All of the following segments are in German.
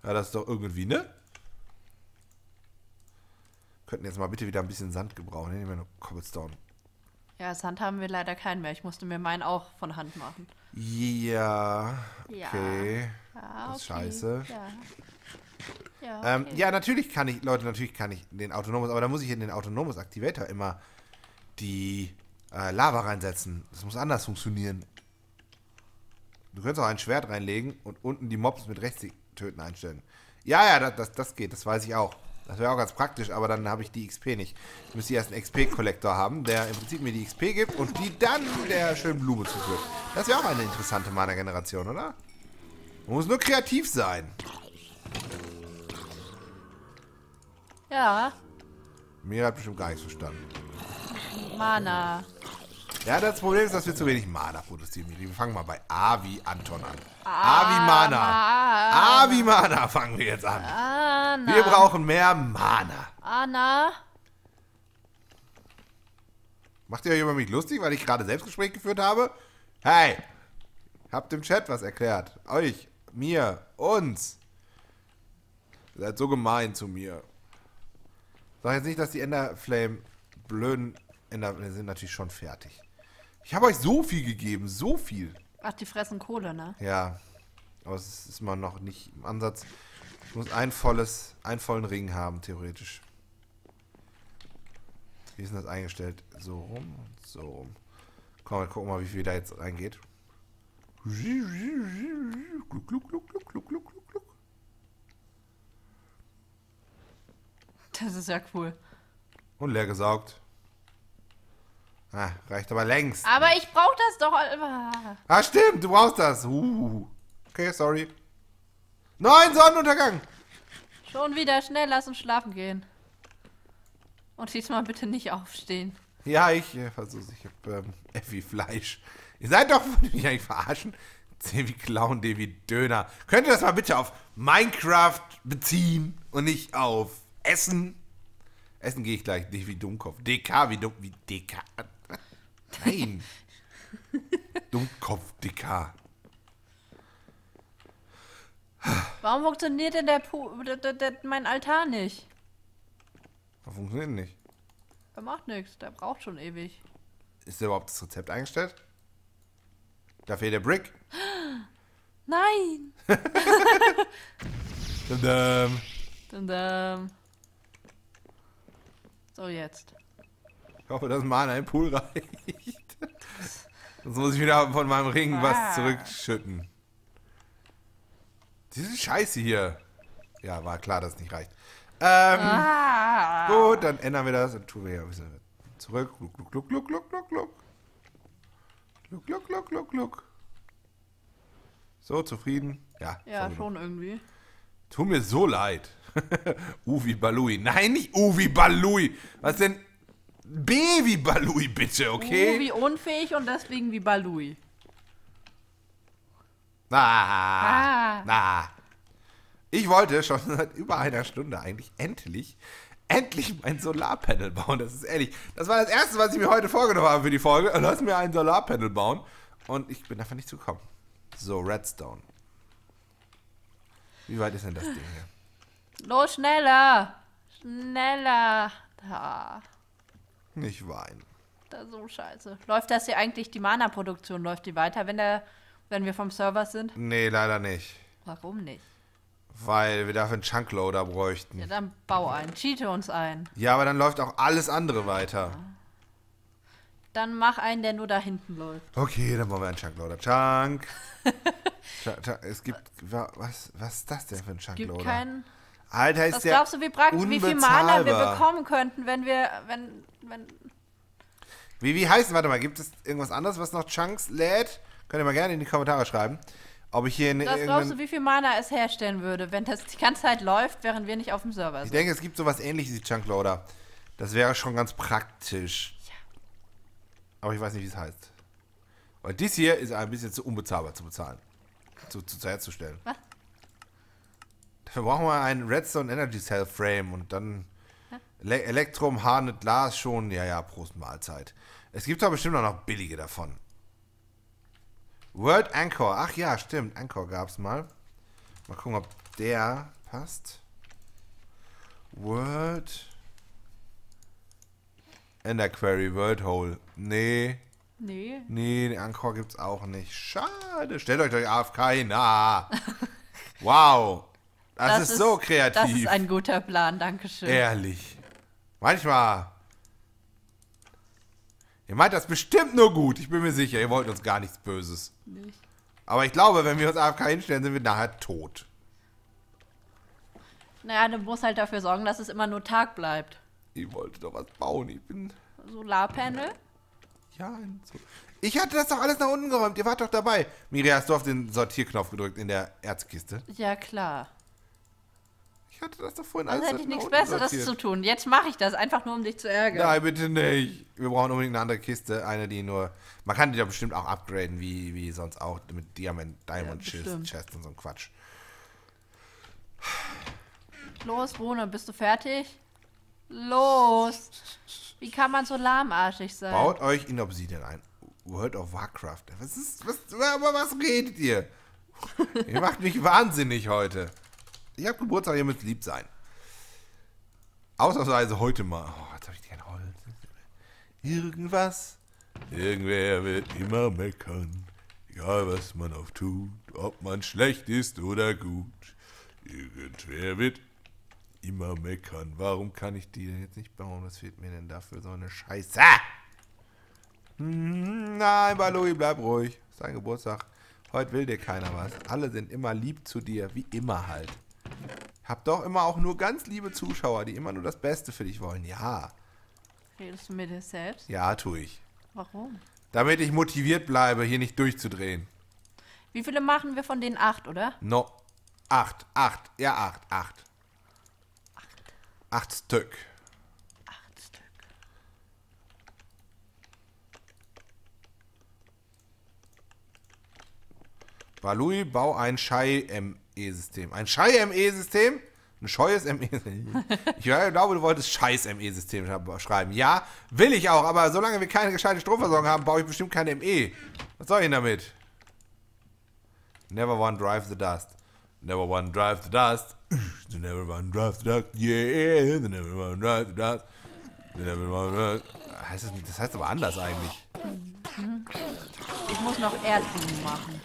Ja, das ist doch irgendwie, ne? Könnten jetzt mal bitte wieder ein bisschen Sand gebrauchen. Nehmen wir nur Cobblestone. Ja, Sand haben wir leider keinen mehr. Ich musste mir meinen auch von Hand machen. Ja, Ja. okay. Ja, Das ist okay. scheiße. Ja. Ja, okay. Ja, natürlich kann ich den Autonomous, aber da muss ich in den Autonomous Activator immer die Lava reinsetzen. Das muss anders funktionieren. Du könntest auch ein Schwert reinlegen und unten die Mobs mit rechts töten einstellen. Ja, das geht, das weiß ich auch. Das wäre auch ganz praktisch, aber dann habe ich die XP nicht. Ich müsste erst einen XP-Kollektor haben, der im Prinzip mir die XP gibt und die dann der schönen Blume zuführt. Das wäre auch eine interessante Mana-Generation, oder? Man muss nur kreativ sein. Ja, Mir hat bestimmt gar nichts verstanden. Mana. Ja, das Problem ist, dass wir zu wenig Mana produzieren. Wir fangen mal bei A wie Anton an. A wie Mana. A wie Mana fangen wir jetzt an. Anna. Wir brauchen mehr Mana. Anna. Macht ihr euch über mich lustig, weil ich gerade Selbstgespräch geführt habe? Hey, habt im Chat was erklärt. Euch, mir, uns. Ihr seid so gemein zu mir. Sag jetzt nicht, dass die Enderflame blöden Ender sind natürlich schon fertig. Ich habe euch so viel gegeben, so viel. Ach, die fressen Kohle, ne? Ja, aber es ist mal noch nicht im Ansatz. Ich muss einen vollen Ring haben, theoretisch. Wie ist denn das eingestellt? So rum und so rum. Komm, wir gucken mal, wie viel da jetzt reingeht. Gluck, gluck, gluck, gluck, gluck, gluck, gluck, gluck. Das ist ja cool. Und leer gesaugt. Ah, reicht aber längst. Aber ich brauch das doch. Ah, stimmt, du brauchst das. Okay, sorry. Nein, Sonnenuntergang. Schon wieder schnell, lass uns schlafen gehen. Und diesmal bitte nicht aufstehen. Ja, ich versuch's. Ich hab Effi Fleisch. Ihr seid doch, wollt ihr mich eigentlich verarschen? C wie Clown, D wie Döner. Könnt ihr das mal bitte auf Minecraft beziehen und nicht auf Essen? Essen gehe ich gleich. D wie Dummkopf. DK wie Dumm. Wie DK. Nein. Dummkopf DK. Warum funktioniert denn mein Altar nicht? Das funktioniert nicht. Der macht nichts, der braucht schon ewig. Ist da überhaupt das Rezept eingestellt? Da fehlt der Brick. Nein! Tadam. Und, so, jetzt. Ich hoffe, dass Mana im Pool reicht. Sonst muss ich wieder von meinem Ring was zurückschütten. Diese Scheiße hier. Ja, war klar, dass es nicht reicht. Gut, dann ändern wir das und tun wir hier ein bisschen zurück. Gluck, gluck, gluck, gluck, gluck, gluck, gluck. Gluck, gluck, gluck, gluck, gluck. So, zufrieden? Ja, Ja, schon irgendwie. tut mir so leid. Uwi Balui. Nein, nicht Uwi Balui. Was denn? B wie Balui, bitte, okay? Wie unfähig und deswegen wie Balui. Na. Ich wollte schon seit über einer Stunde eigentlich endlich mein Solarpanel bauen. Das ist ehrlich. Das war das Erste, was ich mir heute vorgenommen habe für die Folge. Lass mir ein Solarpanel bauen. Und ich bin einfach nicht zugekommen. So, Redstone. Wie weit ist denn das Ding hier? Los, schneller! Schneller! Da. Nicht weinen. Das ist so scheiße. Läuft das hier eigentlich, die Mana-Produktion, läuft die weiter, wenn wir vom Server sind? Nee, leider nicht. Warum nicht? Weil wir dafür einen Chunkloader bräuchten. Ja, dann bau ein. Cheate uns ein. Ja, aber dann läuft auch alles andere weiter. Dann mach einen, der nur da hinten läuft. Okay, dann bauen wir einen Chunkloader. Chunk. Es gibt. Was ist das denn für ein Gibt Chunkloader? keinen. Alter, ist Was der glaubst du, wie viel Mana wir unbezahlbar. bekommen könnten, wenn wir. Wie heißt, warte mal, gibt es irgendwas anderes, was noch Chunks lädt? Könnt ihr mal gerne in die Kommentare schreiben. Ob ich hier in Was glaubst du, wie viel Mana es herstellen würde, wenn das die ganze Zeit läuft, während wir nicht auf dem Server Ich sind? denke, es gibt sowas ähnliches wie Chunkloader. Das wäre schon ganz praktisch. Ja. Aber ich weiß nicht, wie es heißt. Weil dies hier ist ein bisschen zu unbezahlbar zu bezahlen. Herzustellen. Was? Dafür brauchen wir einen Redstone Energy Cell Frame und dann Elektrum, Harnet, Glas schon. Ja, Prost Mahlzeit. Es gibt aber bestimmt auch noch billige davon. World Anchor. Ach ja, stimmt. Anchor gab es mal. Mal gucken, ob Der passt. Word. Ender Query, Word Hole. Nee. Nee. Nee, den Anchor gibt's auch nicht. Schade. Stellt euch durch AFK nah. Wow. Das ist so kreativ. Das ist ein guter Plan, dankeschön. Ehrlich. Manchmal. Ihr meint das bestimmt nur gut. Ich bin mir sicher, ihr wollt uns gar nichts Böses. Nicht. Aber ich glaube, wenn wir uns AFK hinstellen, sind wir nachher tot. Naja, du musst halt dafür sorgen, dass es immer nur Tag bleibt. Ich wollte doch was bauen. Ich bin... Solarpanel? Ja, so. Ich hatte das doch alles nach unten geräumt. Ihr wart doch dabei. Miri, hast du auf den Sortierknopf gedrückt in der Erzkiste? Ja, klar. Ich hatte das doch vorhin Also alles hätte ich nach nichts unten Besseres sortiert. zu tun. Jetzt mache ich das, einfach nur um dich zu ärgern. Nein, bitte nicht. Wir brauchen unbedingt eine andere Kiste. Eine, die nur... Man kann die doch bestimmt auch upgraden, wie sonst auch. Mit Diamond bestimmt. Chest und so ein Quatsch. Los, Rune, bist du fertig? Los! Wie kann man so lahmarschig sein? Baut euch in Obsidian ein. World of Warcraft. Was redet ihr? Ihr macht mich wahnsinnig heute. Ich habe Geburtstag, ihr müsst lieb sein. Ausnahmsweise heute mal. Oh, jetzt habe ich kein Holz. Irgendwas. Irgendwer wird immer meckern. Egal, was man auch tut. Ob man schlecht ist oder gut. Irgendwer wird immer meckern. Warum kann ich die denn jetzt nicht bauen? Was fehlt mir denn dafür? So eine Scheiße. Nein, Balui, bleib ruhig. Ist dein Geburtstag. Heute will dir keiner was. Alle sind immer lieb zu dir. Wie immer halt. Hab doch immer auch nur ganz liebe Zuschauer, die immer nur das Beste für dich wollen. Ja. Redest du mit dir selbst? Ja, tue ich. Warum? Damit ich motiviert bleibe, hier nicht durchzudrehen. Wie viele machen wir von den 8, oder? No. 8. Ja, 8. 8 Stück. 8 Stück. Balui, bau ein Schei-ME-System. Ein Schei-ME-System? Ein scheues ME-System? Ich glaube, du wolltest Scheiß-ME-System schreiben. Ja, will ich auch, aber solange wir keine gescheite Stromversorgung haben, baue ich bestimmt kein ME. Was soll ich denn damit? Never one drive the dust. Never one drive the dust. The never one drive the dust. Yeah, the never one drive the dust. The never one drive. Das heißt aber anders eigentlich. Ich muss noch Erdblumen machen.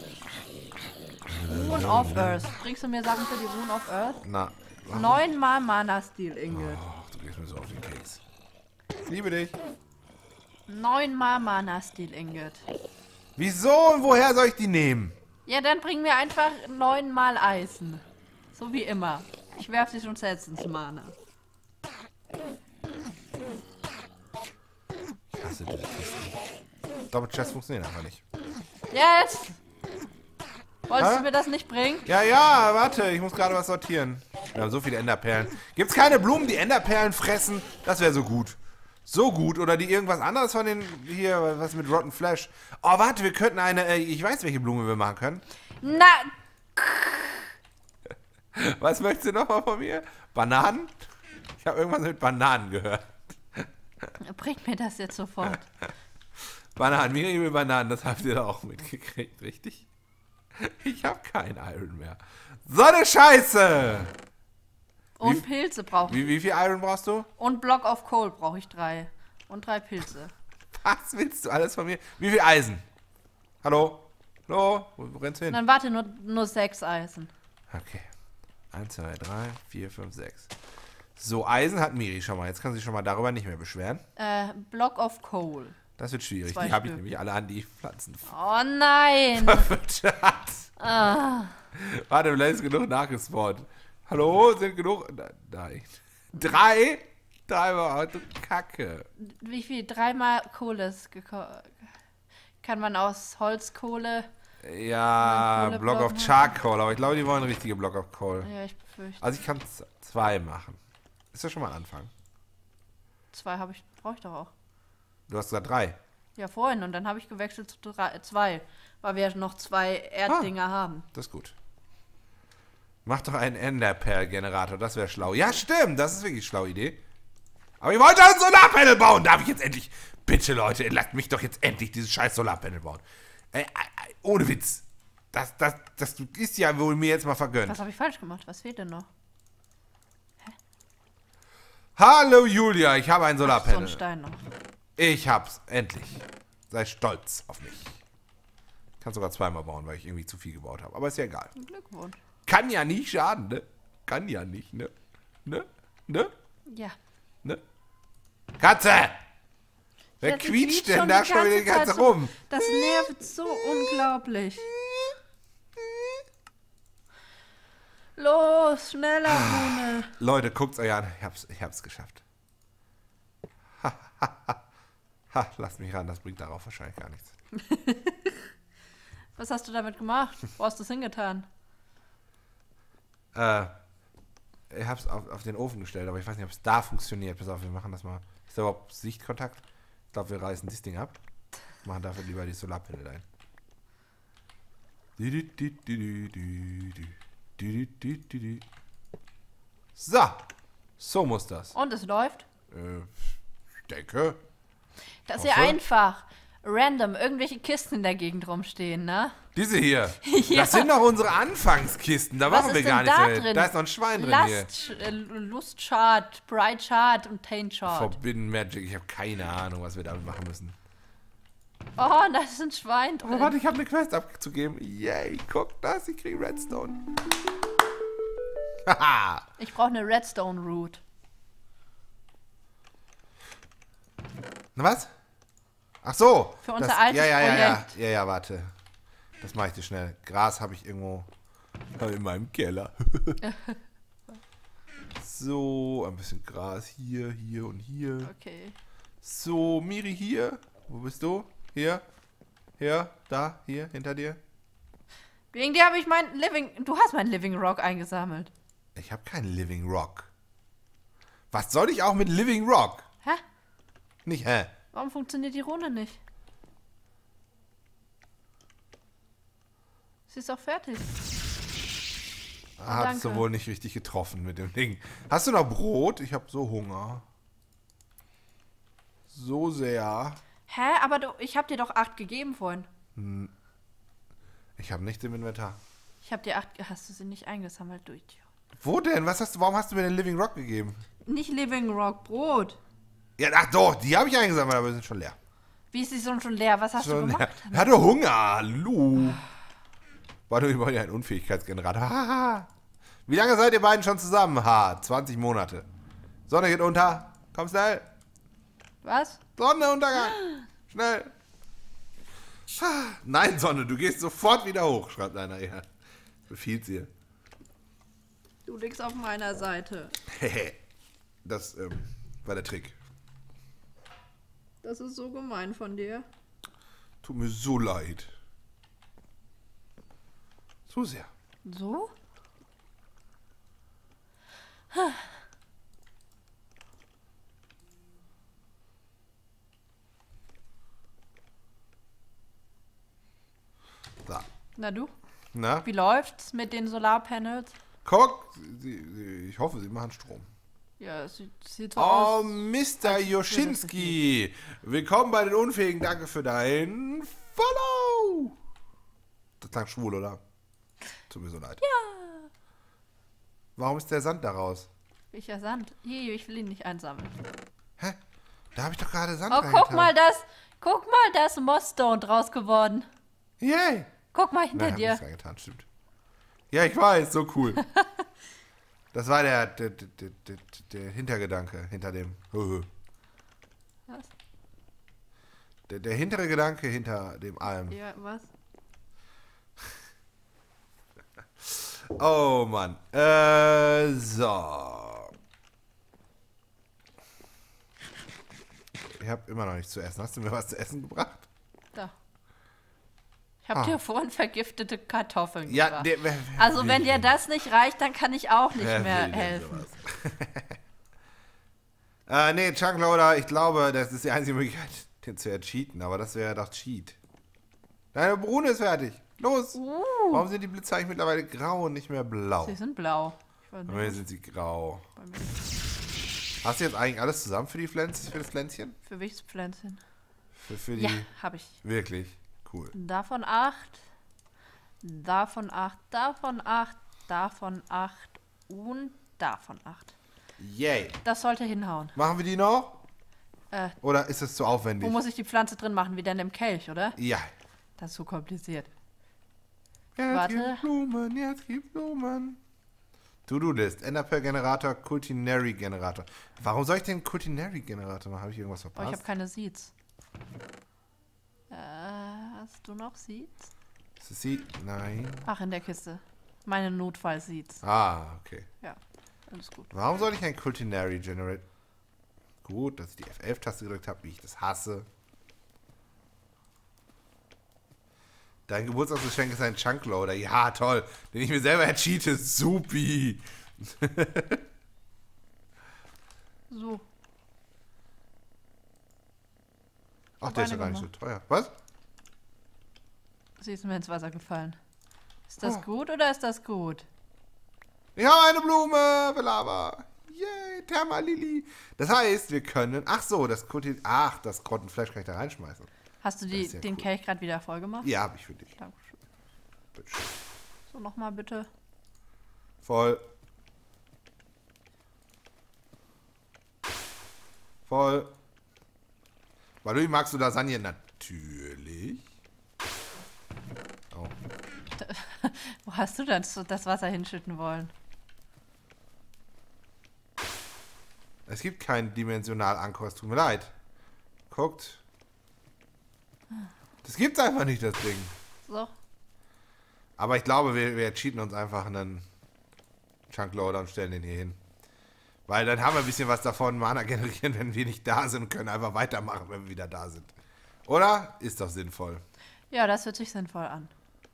Rune of Earth. Bringst du mir Sachen für die Rune of Earth? Na. 9-mal Mana Steel Ingot. Oh, du gehst mir so auf den Keks. Ich liebe dich. 9-mal Mana Steel Ingot. Wieso und woher soll ich die nehmen? Ja, dann bring mir einfach 9-mal Eisen. So wie immer. Ich werf sie schon selbst ins Mana. Ich hasse diese Kisten. Doppelchest funktioniert einfach nicht. Jetzt! Wolltest Hä? du mir das nicht bringen? Ja, warte, ich muss gerade was sortieren. Wir haben so viele Enderperlen. Gibt's keine Blumen, die Enderperlen fressen? Das wäre so gut. So gut. Oder die irgendwas anderes von den, hier, was mit Rotten Flesh. Oh, warte, wir könnten eine, ich weiß, welche Blume wir machen können. Na, Was möchtest du nochmal von mir? Bananen? Ich habe irgendwas mit Bananen gehört. bring mir das jetzt sofort. Bananen, Miri will Bananen, das habt ihr doch auch mitgekriegt, richtig? Ich habe kein Iron mehr. So eine Scheiße! Und Pilze brauche ich. Wie viel Iron brauchst du? Und Block of Coal brauche ich 3. Und 3 Pilze. Was willst du alles von mir? Wie viel Eisen? Hallo? Hallo? Wo rennst du hin? Dann warte, nur 6 Eisen. Okay. 1, 2, 3, 4, 5, 6. So, Eisen hat Miri schon mal. Jetzt kann sie sich schon mal darüber nicht mehr beschweren. Block of Coal. Das wird schwierig. 2 Die habe ich Stück. nämlich alle an die Pflanzen Oh nein! verfüttert. Ah. Warte, vielleicht ist genug nachgespawnt. Hallo? Sind genug? Nein. 3? 3 war heute Kacke. Wie viel? 3-mal Kohle ist kann man aus Holzkohle. Ja, Kohleblock Block of machen. Charcoal. Aber ich glaube, die wollen richtige Block of Coal. Ja, ich befürchte. Also ich kann 2 machen. Ist ja schon mal ein Anfang. 2 brauche ich doch auch. Du hast gesagt 3. Ja, vorhin. Und dann habe ich gewechselt zu 2. Weil wir ja noch 2 Erddinger haben. Das ist gut. Mach doch einen Enderperl-Generator, das wäre schlau. Ja, stimmt, das ist wirklich eine schlaue Idee. Aber ich wollte ein Solarpanel bauen. Darf ich jetzt endlich... Bitte, Leute, lasst mich doch jetzt endlich dieses scheiß Solarpanel bauen. Ohne Witz. Das ist ja wohl mir jetzt mal vergönnt. Was habe ich falsch gemacht? Was fehlt denn noch? Hallo Julia, ich habe ein So ein Solarpanel. Stein noch. Ich hab's, endlich. Sei stolz auf mich. Ich kann sogar zweimal bauen, weil ich irgendwie zu viel gebaut habe. Aber ist ja egal. Glückwunsch. Kann ja nicht schaden, ne? Kann ja nicht, ne? Ne? Ne? Ja. Ne? Katze! Wer Ja, sie quietscht quietscht denn da schon wieder die Zeit ganze so. rum? Das nervt so unglaublich. Los, schneller, Brune. Leute, guckt's euch an. Ich hab's geschafft. Ha, lasst mich ran, das bringt darauf wahrscheinlich gar nichts. Was hast du damit gemacht? Wo hast du es hingetan? Ich hab's auf den Ofen gestellt, aber ich weiß nicht, ob es da funktioniert. Pass auf, wir machen das mal. Ist da überhaupt Sichtkontakt? Ich glaube, wir reißen dieses Ding ab. Machen dafür lieber die Solarpanel ein. So muss das. Und es läuft? Ich denke. Das ist ja Hoffe. einfach. Random, irgendwelche Kisten in der Gegend rumstehen, ne? Diese hier. Ja. Das sind doch unsere Anfangskisten. Da Was machen ist wir denn gar nichts da mehr. drin? Da ist noch ein Schwein drin hier. Lustchart, Bright Chart und Taint Chart. Forbidden Magic. Ich habe keine Ahnung, was wir damit machen müssen. Oh, da ist ein Schwein drin. Aber warte, ich habe eine Quest abzugeben. Yay, guck das, ich kriege Redstone. Haha. Ich brauche eine Redstone Root. Na was? Ach so. Für unser altes Projekt. Ja, warte. Das mache ich dir schnell. Gras habe ich irgendwo in meinem Keller. So, ein bisschen Gras hier, hier und hier. Okay. So, Miri hier. Wo bist du? Hier. Hier, da, hier, hinter dir. Wegen dir habe ich Du hast mein Living Rock eingesammelt. Ich habe keinen Living Rock. Was soll ich auch mit Living Rock? Hä? Nicht, hä? Warum funktioniert die Runde nicht? Sie ist auch fertig. Hast du danke. wohl nicht richtig getroffen mit dem Ding. Hast du noch Brot? Ich habe so Hunger. So sehr. Hä? Aber ich habe dir doch 8 gegeben vorhin. Ich habe nichts im Inventar. Ich habe dir 8... Hast du sie nicht eingesammelt, du Idiot? Wo denn? Warum hast du mir den Living Rock gegeben? Nicht Living Rock, Brot. Ja, ach doch, die habe ich eingesammelt, aber die sind schon leer. Wie ist die so schon leer? Was hast du Schon leer. gemacht? Ich hatte Hunger, Lu. War nur über ein Unfähigkeitsgenerator. Haha. Wie lange seid ihr beiden schon zusammen? 20 Monate. Sonne geht unter. Komm schnell. Was? Sonnenuntergang. Schnell. Nein, Sonne, du gehst sofort wieder hoch, schreibt einer hier. Befiehlt ihr. Du liegst auf meiner Seite. Das war der Trick. Das ist so gemein von dir. Tut mir so leid. So sehr. So? So. Na du? Na? Wie läuft's mit den Solarpanels? Guck, ich hoffe, sie machen Strom. Ja, es sieht so Oh, aus. Mr. Joschinski. Willkommen bei den Unfähigen. Danke für dein Follow. Das klang schwul, oder? Tut mir so leid. Ja. Warum ist der Sand da raus? Welcher Sand? Hier, ich will ihn nicht einsammeln. Hä? Da habe ich doch gerade Sand Oh, reingetan. guck mal, da ist Mossstone draus geworden. Yay. Guck mal hinter Nein, hab dir. nichts reingetan, stimmt. Ja, ich weiß, so cool. Das war der Hintergedanke hinter dem. Was? Der hintere Gedanke hinter dem allem. Ja, was? Oh Mann. So. Ich habe immer noch nichts zu essen. Hast du mir was zu essen gebracht? Da. Ich habe dir vorhin vergiftete Kartoffeln Ja, gebracht. Also wenn dir will das nicht reicht, dann kann ich auch nicht Wer mehr will denn helfen. sowas? Nee, Chunkloader, ich glaube, das ist die einzige Möglichkeit, den zu ercheaten. Aber das wäre doch Cheat. Deine Brune ist fertig. Los. Warum sind die Blitze eigentlich mittlerweile grau und nicht mehr blau? Sie sind blau. Ich weiß Bei mir nicht, sind sie grau. bei mir nicht. Hast du jetzt eigentlich alles zusammen für für das Pflänzchen? Für welches Pflänzchen? Für die... Ja, habe ich. Wirklich? Cool. Davon 8. Davon 8, davon 8, davon 8 und davon 8. Yay. Das sollte hinhauen. Machen wir die noch? Äh, Oder ist es zu aufwendig? Wo muss ich die Pflanze drin machen? Wie denn im Kelch, oder? Ja. Das ist so kompliziert. Jetzt Warte. gibt's Blumen, jetzt gibt's Blumen. To-Do-List, Enderpearl-Generator, Culinary-Generator. Warum soll ich den Culinary-Generator machen? Habe ich irgendwas Oh, ich verpasst? habe keine Seeds. Hast du noch Seeds? Ist es sie? Nein. Ach, in der Kiste. Meine Notfall-Seeds. Ah, okay. Ja, alles gut. Warum soll ich ein Culinary Generate? Gut, dass ich die F11-Taste gedrückt habe, wie ich das hasse. Dein Geburtstagsgeschenk ist ein Chunkloader. Ja, toll. Den ich mir selber ercheate. Supi. So. Ach, der ist ja gar nicht so teuer. Was? Sie ist mir ins Wasser gefallen. Ist das Oh. gut oder ist das gut? Ich habe eine Blume für Lava. Yay, Thermalili. Das heißt, wir können... Ach so, das Kottenfleisch kann ich da reinschmeißen. Hast du ist ja den cool. Kelch gerade wieder voll gemacht? Ja, habe ich für dich. Dankeschön. Bitteschön. So, nochmal bitte. Voll. Voll. Weil magst du Lasagne? Natürlich. Oh. Wo hast du denn das Wasser hinschütten wollen? Es gibt keinen Dimensional-Anker, es tut mir leid. Guckt. Das gibt's einfach nicht, das Ding. So. Aber ich glaube, wir cheaten uns einfach einen Chunkloader und stellen den hier hin. Weil dann haben wir ein bisschen was davon, Mana generieren, wenn wir nicht da sind und können einfach weitermachen, wenn wir wieder da sind. Oder? Ist doch sinnvoll. Ja, das hört sich sinnvoll an.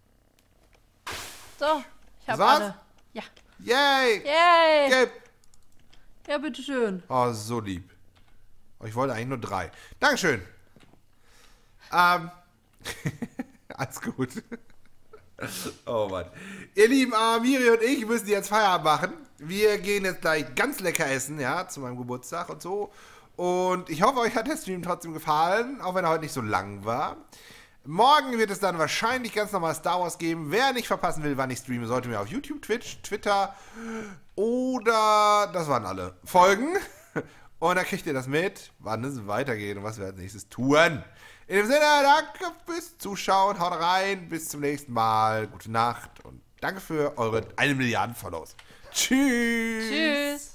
So, ich Das habe war's? alle. Ja. Yay! Yay! Gelb! Ja, bitteschön. Oh, so lieb. Oh, ich wollte eigentlich nur 3. Dankeschön. Alles gut. Oh Mann. Ihr Lieben, Miri und ich müssen jetzt Feierabend machen. Wir gehen jetzt gleich ganz lecker essen, ja, zu meinem Geburtstag und so. Und ich hoffe, euch hat der Stream trotzdem gefallen, auch wenn er heute nicht so lang war. Morgen wird es dann wahrscheinlich ganz normal Star Wars geben. Wer nicht verpassen will, wann ich streame, sollte mir auf YouTube, Twitch, Twitter oder, das waren alle, folgen. Und dann kriegt ihr das mit, wann es weitergeht und was wir als nächstes tun. In dem Sinne, danke fürs Zuschauen, haut rein, bis zum nächsten Mal, gute Nacht und danke für eure 1 Milliarden Follows. Tschüss. Tschüss.